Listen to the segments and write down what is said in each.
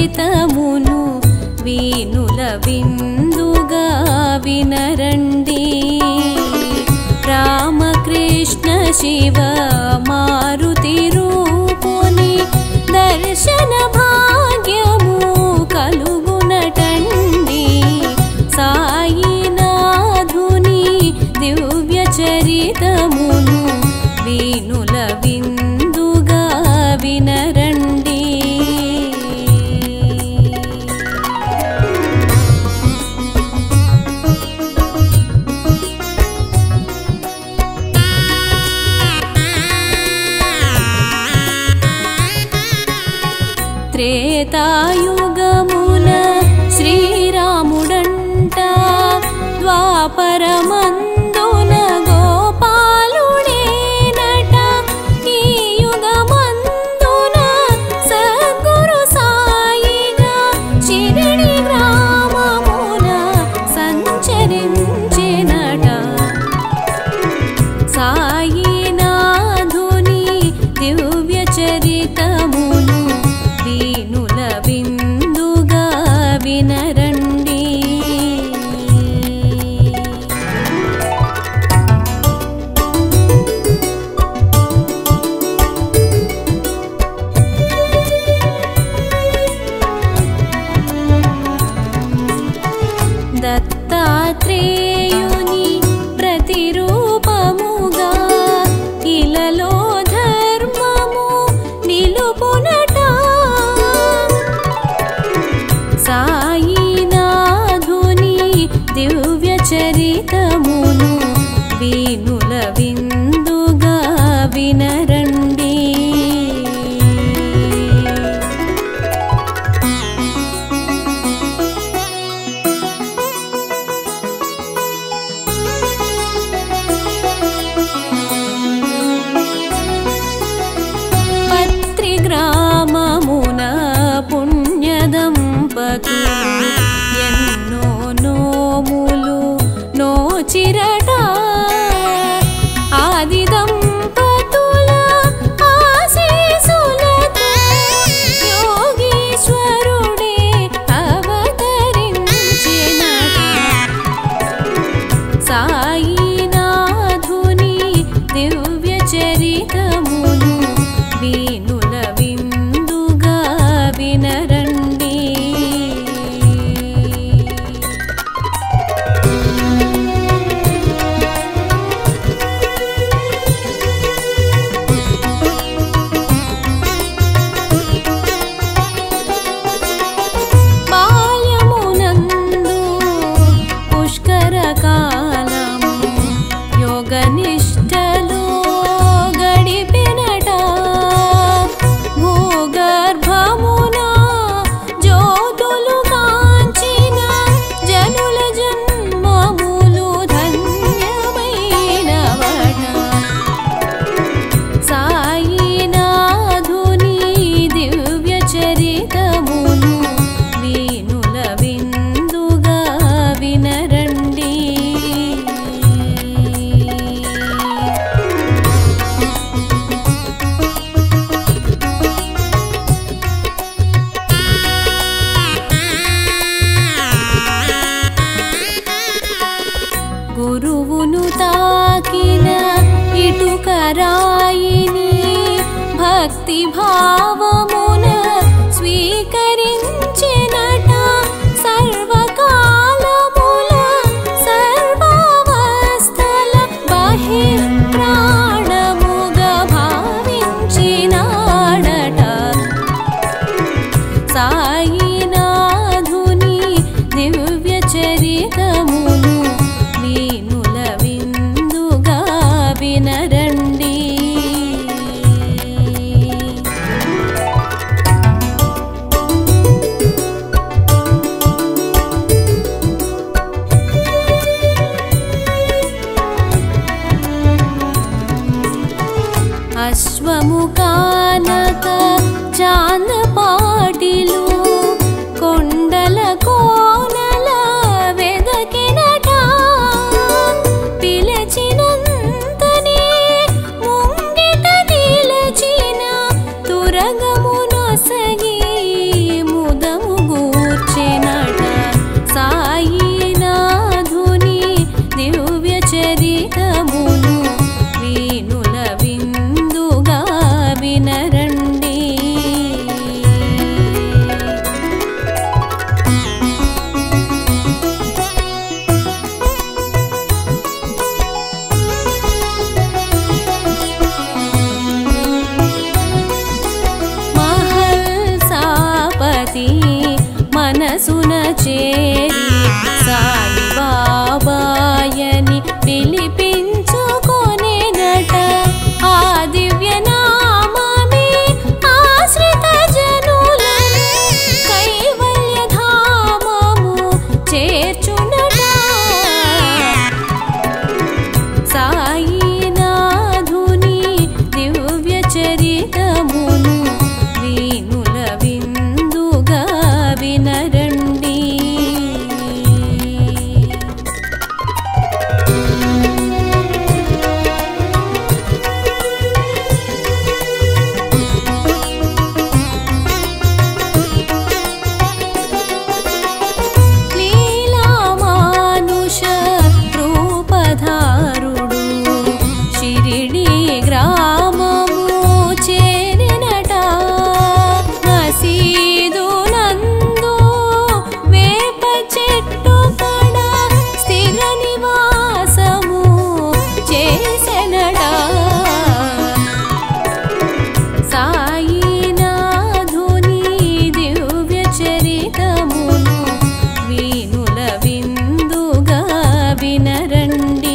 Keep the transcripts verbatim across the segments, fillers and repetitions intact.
చరితమును వీనుల విందుగా వినరండి. రామకృష్ణ శివ మారుతి రూపుని దర్శన భాగ్యము కలుగునటండి. సాయినాథుని దివ్య చరితమును వీనుల విందుగా వినరండి. త్రేతాయుగమున శ్రీరాముడంట ద్వాపరమందున గోపాలుడేనట. ఈ యుగమందున సద్గురు సాయిగా శిరిడి గ్రామమున సంచరించెనట. సాయినాథుని దివ్య చరితమును వీనుల విందుగా వినరండి. దత్తాత్రేయుని ప్రతిరూపముగా ఇలలో ధర్మము నిలుపునట. సాయినాథుని దివ్య చరితమును వీనుల విందుగా వినరండి. పత్రి గ్రామమున పుణ్యదంపతులు ఎన్నో నోములు నోచిరట. ఆది దంపతుల ఆశీసులతో యోగీశ్వరుడే అవతరించినట. సాయినాథుని దివ్య చరితమును వీనుల విందుగా వినరండి. బాల్యమునందు పుష్కర కాలము యోగనిష్టలో గడిపినట. భూగర్భమున జ్యోతులు కాంచిన జనుల జన్మములు ధన్యమైనవట. సాయినాథుని దివ్య చరితమును వీనుల విందుగా వినరండి. గురువును తాకిన ఇటుకరాయిని భక్తి భావమున స్వీకరించెనట. సర్వకాలముల సర్వావస్థల బహిర్ప్రాణముగా భావించినాడట. సాయినాథుని దివ్య చరితమును వీనుల విందుగా వినరండి. మనసున చేరి సాయి బాబాయని పిలిపించుకొనెనట. ఆ దివ్య నామమే ఆశ్రిత జనులను కైవల్య ధామము చేర్చునట. సాయినాథుని దివ్య చరితమును వీనుల విందుగా వినరండి. లీలామానుష రూపధారుడు షిరిడి గ్రామము చేరినట. మసీదునందు వేప చెట్టు కడ స్థిర నివాసము చేసెనట. సాయినాథుని దివ్య చరితమును వీనుల విందుగా వినరండి.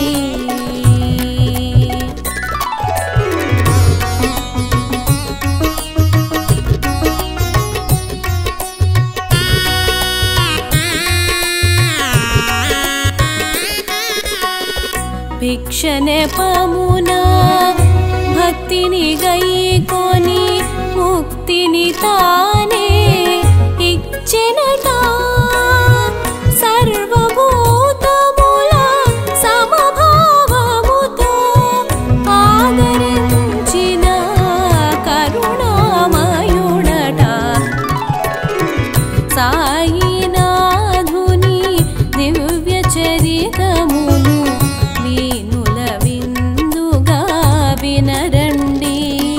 భిక్ష నెపమున భక్తిని గైకొని ముక్తిని తానే ఇచ్చెనట. సర్వభూతముల సమభావముతో ఆదరించిన కరుణామయుడట. సాయినాథుని దివ్య చరితమును వీనుల విందుగా వినరండి.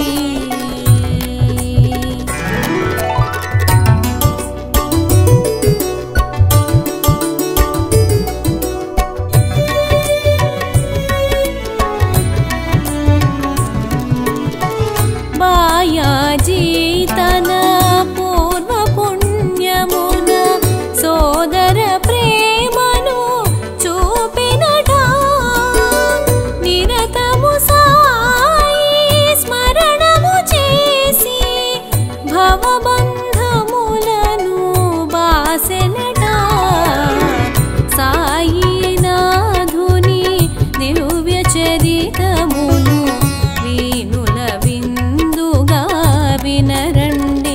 బాయాజీ తన పూర్వ పుణ్యమున సోదర ప్రేమను చూపినట. నిరతము సాయి స్మరణము చేసి భవబంధములను బాసెనట. సాయినాథుని దివ్య చరితమును వీనుల విందుగా వినరండి.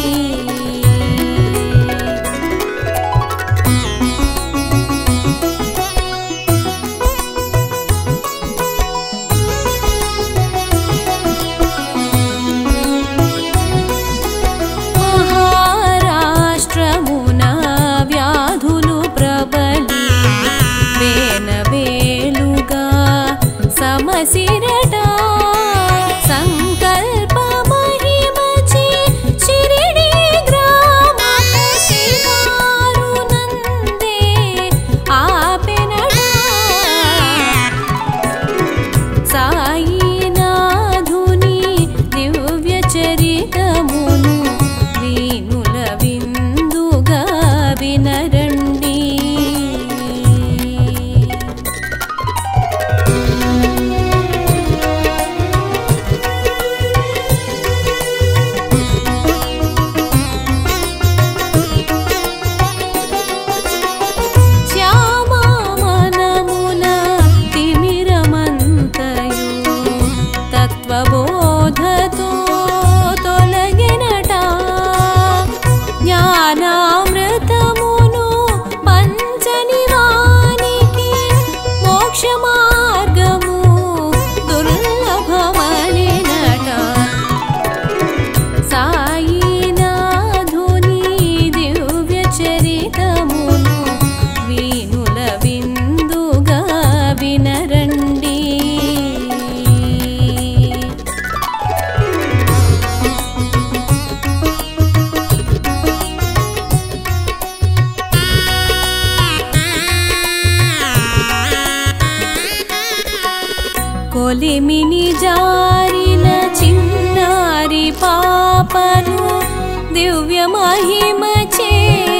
మహారాష్ట్రమున వ్యాధులు ప్రబలి వేనవేలుగా సమసిరట. సంకల్ప మహిమచి షిరిడి గ్రామపు శివారునందే ఆపెనట. సాయినాథుని దివ్య చరితమును వీనుల విందుగా వినరండి. శ్యామా మనమున తిమిరమంతయు తత్వబోధతో తొలగినట. జ్ఞానామృతమును పంచని వానికి మోక్ష మార్గము దుర్లభమనినట. సాయినాథుని దివ్య చరితమును వీనుల విందుగా వినరండి. కొలిమిని జారిన చిన్నారి పాపను దివ్య మహిమ చే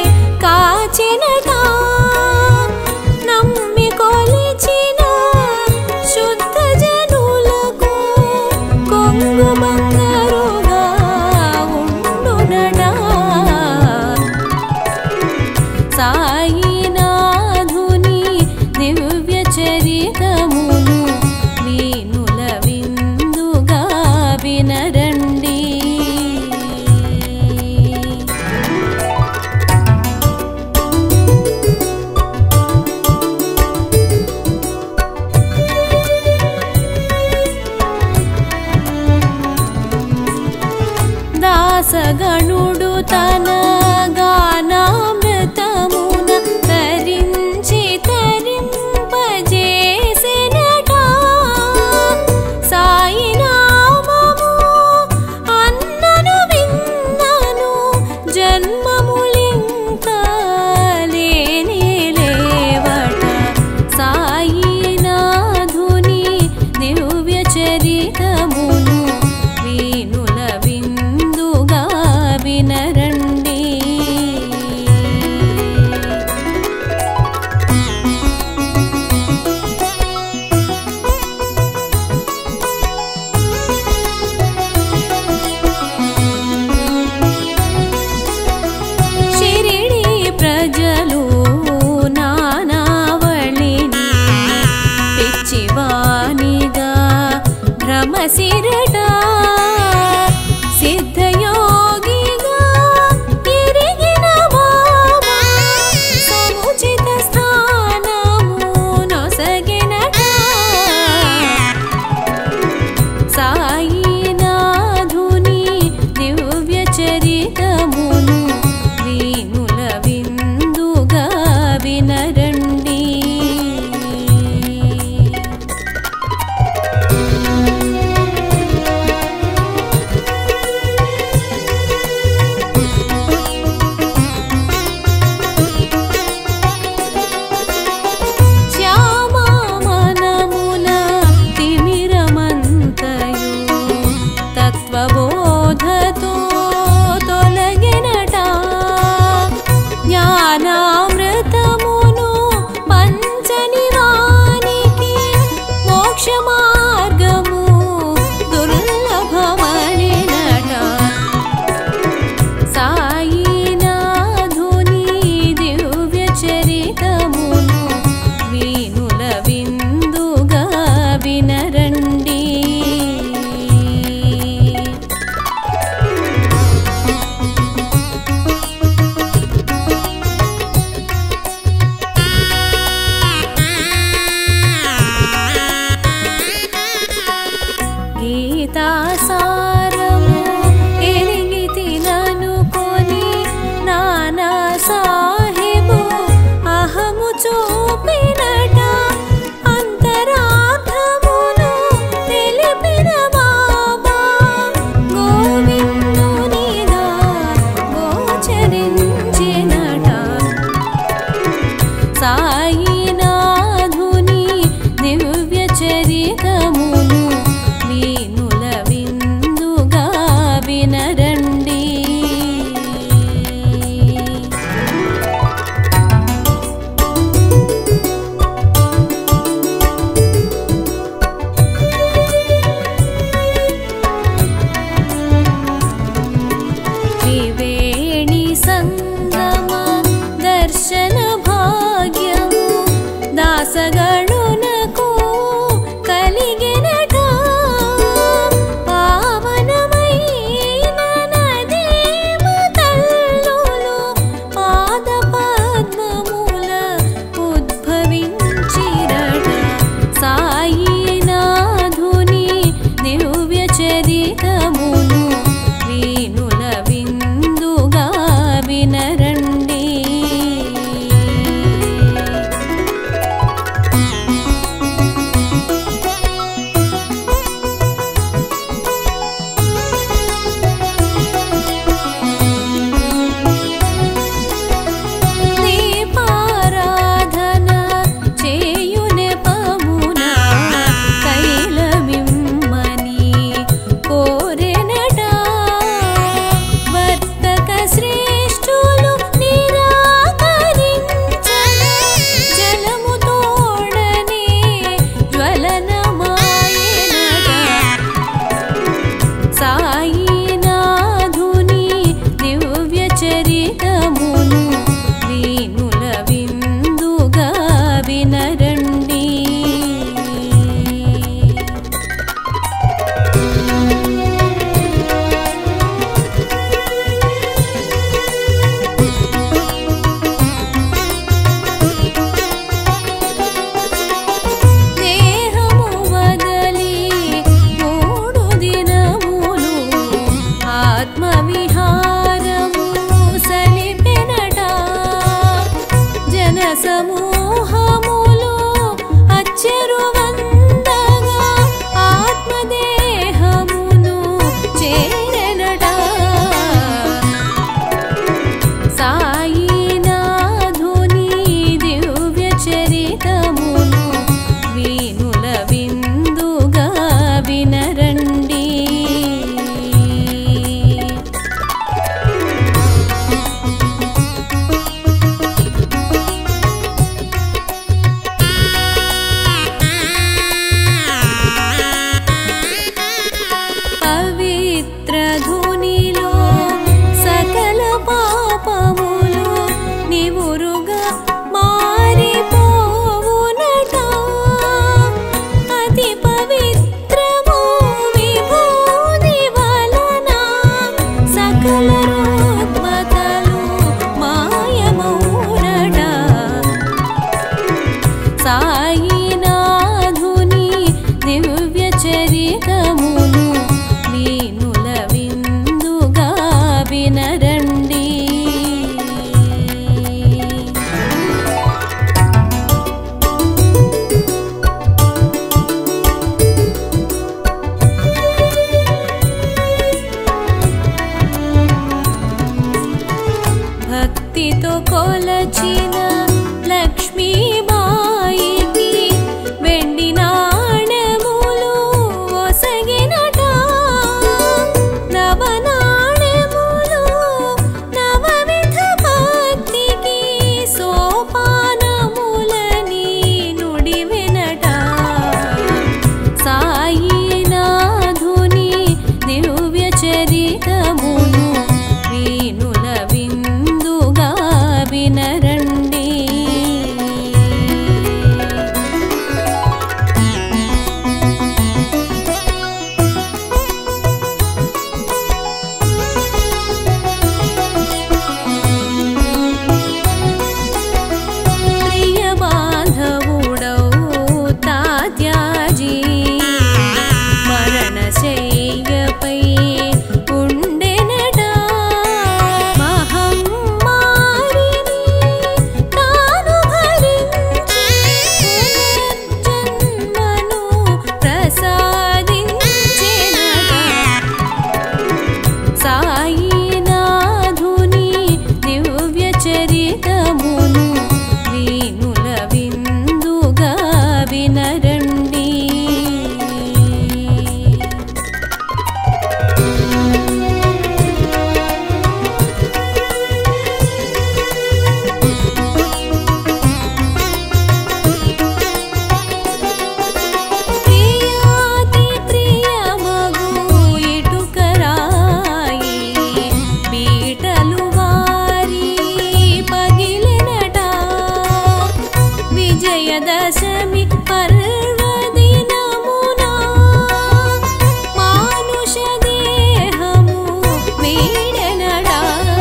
దాసగణుడు తన గానామృతమున తరించి తరింపజేసినట సాయి నామము అన్నను విన్నను జన్మములింకా లేనే లేవట సాయి నాధుని దివ్య చరితమును వీనుల విందుగా వినరండి. షిరిడి ప్రజలు నానావళిని పిచ్చివానిగా భ్రమసిరట సిద్ధయోగిగా ఎరిగిన బాబా సముచిత స్థానము నొసగినట సాయినాథుని దివ్య చరితమును వీనుల విందుగా వినరండి. శ్యామమనమున తిమిరమంతయు తత్వబోధతో తొలగినట బాలల రుగ్మతలు మాయమౌనట సాయినాథుని దివ్య చరితమును వీనుల విందుగా వినరండి. భక్తితో కొలచిన లక్ష్మీబాయికి వెండి నాణెములు ఒసగినట నవనాణెములు నవవిధ భక్తికి సోపానములని నుడివెనట సాయినాథుని దివ్య చరితమును వీనుల విందుగా వినరండి. ప్రియ బాంధవుడౌ తాత్యాజీ మరణశయ్యపై ఉండెనట మహమ్మారిని తాను భరించి పునర్జన్మను ప్రసాదించెనట సాయినాథుని దివ్య చరితమును వీనుల విందుగా వినరండి. ప్రియాతి ప్రియమగు ఇటుకరాయి బీటలు వారి పగిలినట విజయదశమి పర్వదినమున మానుష దేహము వీడెనట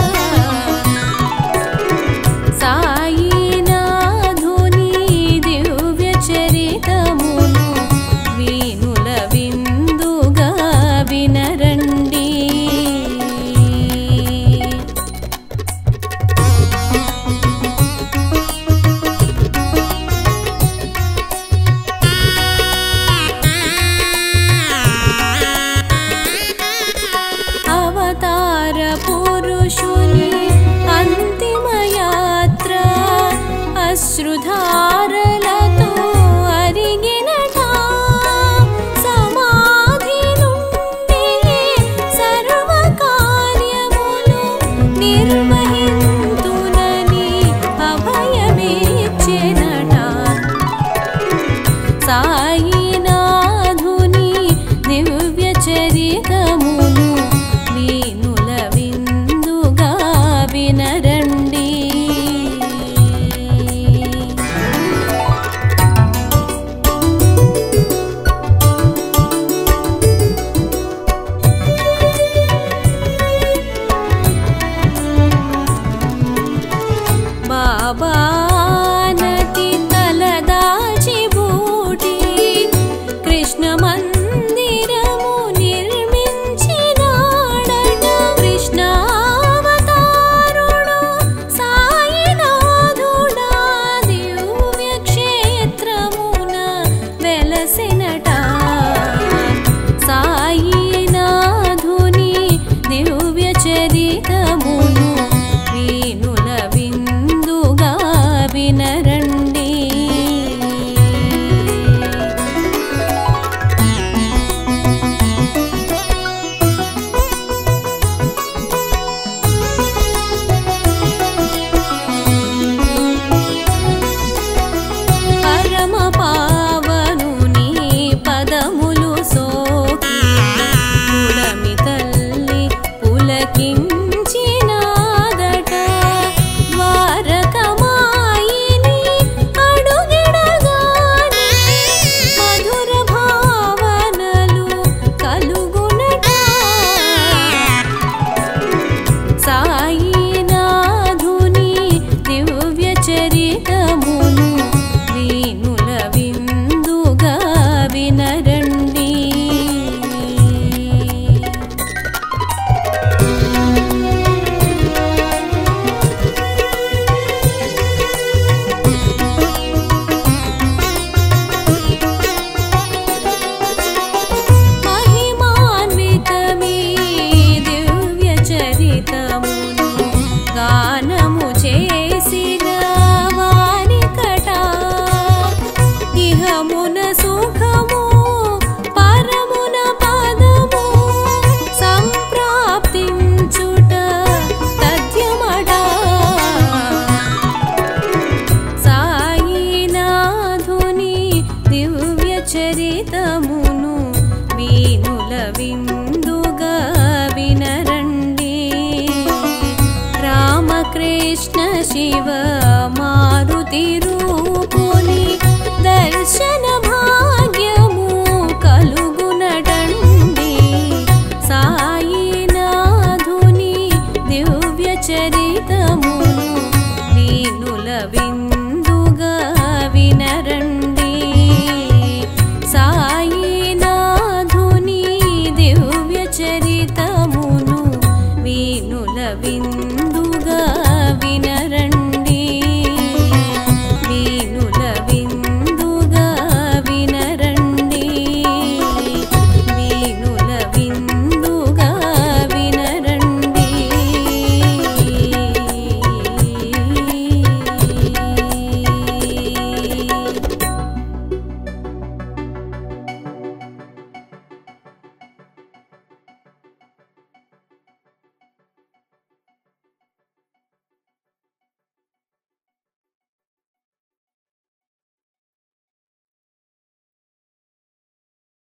సాయినాథుని దివ్య చరితమును వీనుల విందుగా వినరండి. అవతార పురుషుని అంతిమ యాత్ర అశ్రుధారలతో అరిగినట సమాధి నుండి సర్వ కార్యములు నిర్వహింతునని అభయమిచ్చెనట సాయినాథుని దివ్య చరితమును వీనుల విందుగా వినరండి. బాబానతి తలదాచి బూటి కృష్ణ మందిరము నిర్మించినాడట కృష్ణావతారుడు సాయినాథుడా దివ్య క్షేత్రమున వెలసినట సాయినాథుని దివ్య చరితమును వీనుల విందుగా వినరండి. పరమ పావనుని పదములు సోకి పుడమి తల్లి పులకించి కృష్ణ శివ మారుతి రూపుని దర్శన భాగ్యము కలుగునటండి సాయినాథుని దివ్య చరితమును వీనుల విందుగా వినరండి సాయినాథుని దివ్య చరితమును వీనుల విందుగా వినరండి